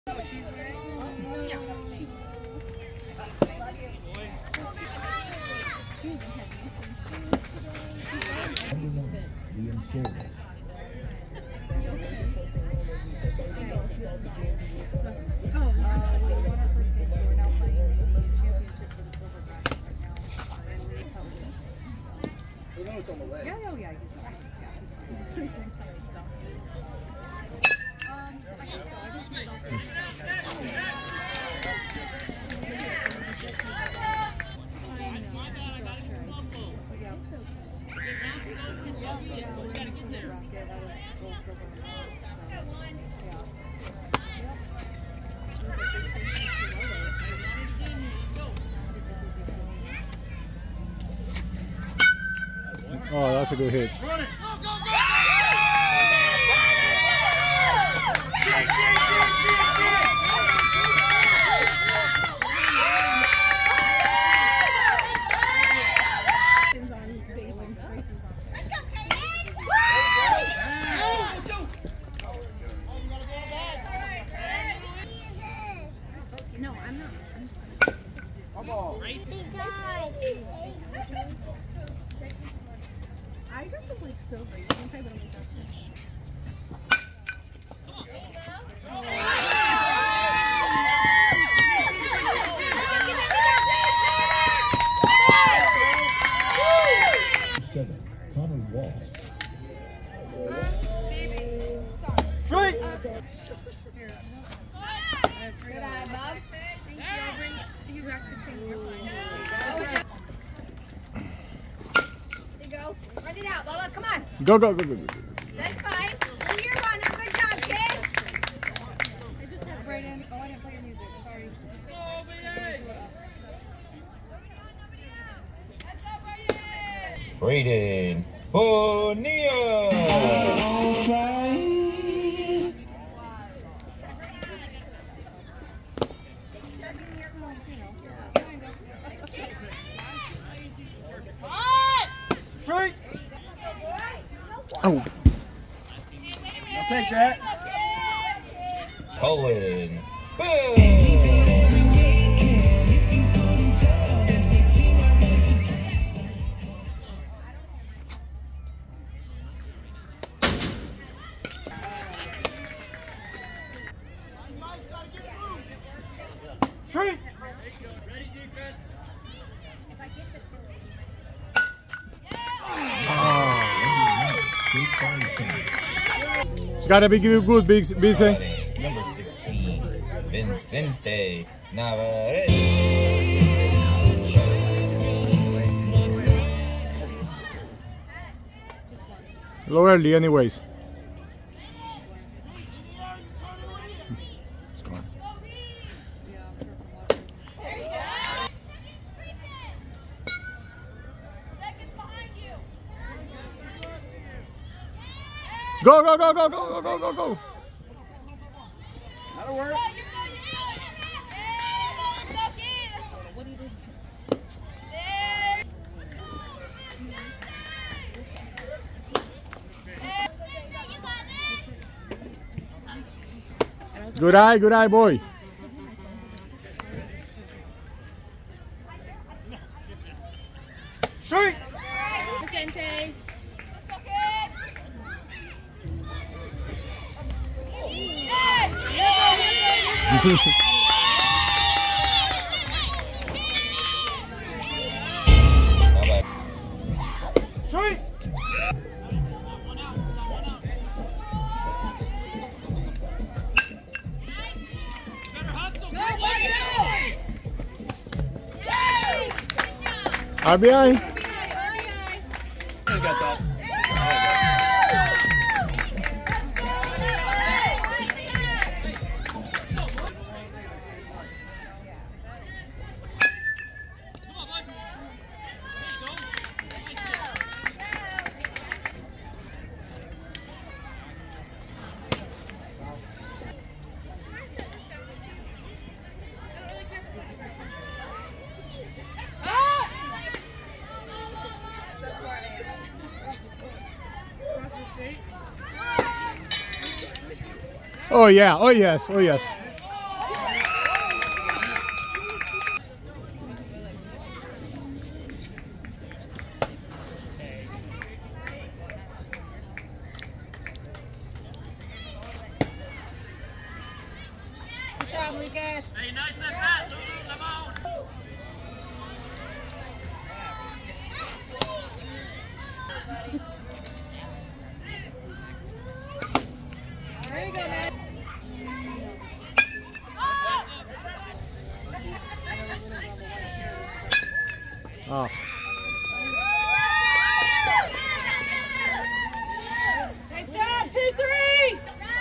It's on the way. Yeah, oh yeah, he's fine. Yeah, he's fine. Oh, that's a good hit. No, I'm not. I just look like so great. I think I would make that switch. Go, go, go, go, go. That's fine. You're running. Good job, kid. I just had Brayden. Oh, I didn't play your music. Sorry. Let's go, Brayden. Bonilla. Oh. I'll take that. Colin. Boom. Shoot! It's gotta be good, BC. Number 16, Vicente Navarrete. Low early, anyways. Go, go, go, go, go, go, go, go, go. That'll work. Good eye, boy. Shoot! Vicente. Shoot! RBI. You got that. Oh yeah, oh yes, oh yes. Good job, Lucas. Hey, nice at that, Lulu. Come on. There you go, man. Oh. Nice job, 2-3.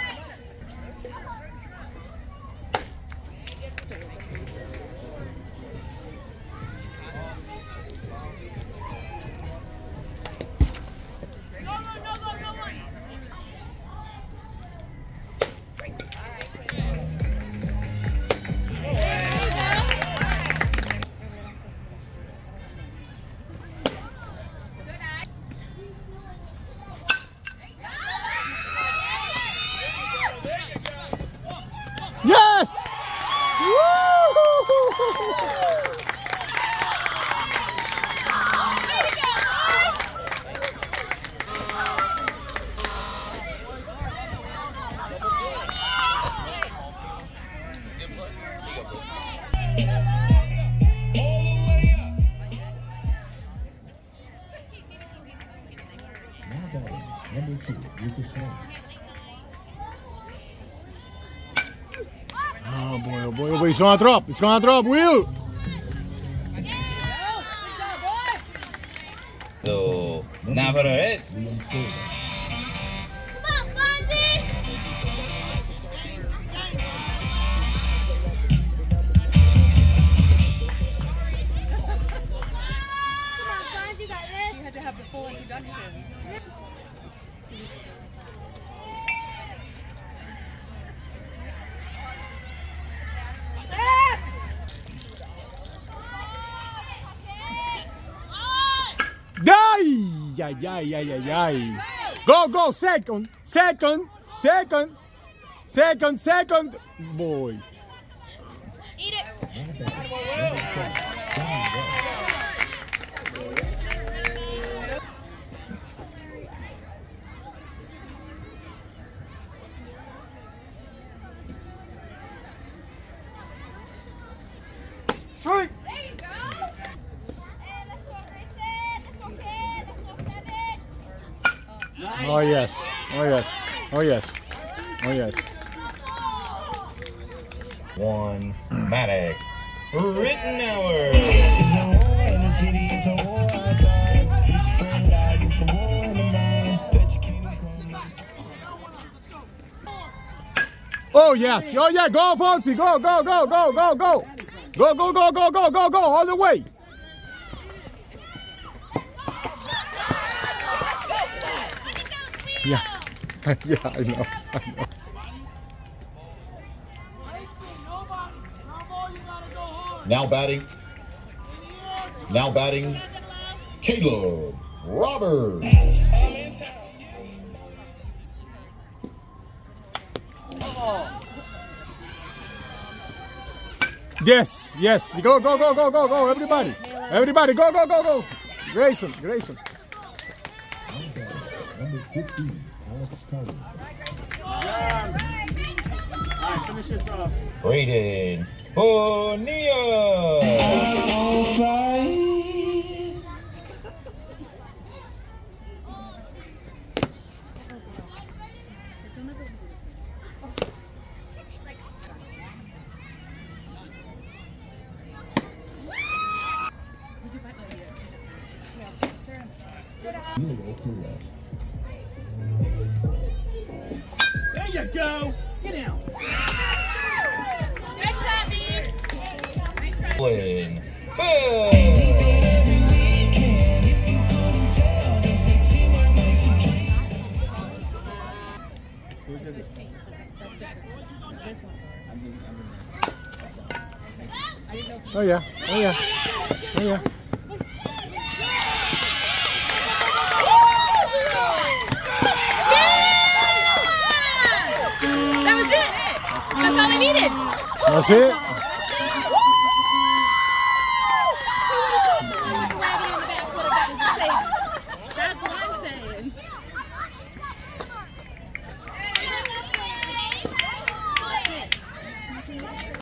Yes! Woo! Number 2, Lucas. Oh boy, oh boy, oh boy, it's gonna drop, Will! So, Navarrete. You had to have the full introduction. Ay, ay, ay, ay, ay, ay. Go, go, second, boy. Eat it. Straight. There you go. And let's go reset. Let's go 10. Let's go 7. Oh yes, oh yes, oh yes, oh yes. 1, Maddox. Rittenauer. Oh yes, oh yeah, go Fonzie, go, go, go, go, go, go. Go, go, go, go, go, go, go, all the way. Yeah, yeah, I know, I know. Now batting, Caleb Roberts. Yes, yes, go, go, go, go, go, go, everybody, everybody, go, go, go, go. Grayson, Grayson. Number 15, Alex Carter. All right, finish this off. Braden Bonilla. There you go. Get down. Good shot, Bean. Boom. Oh yeah, oh yeah, oh yeah. That was it. That's all I needed. Oh That's it.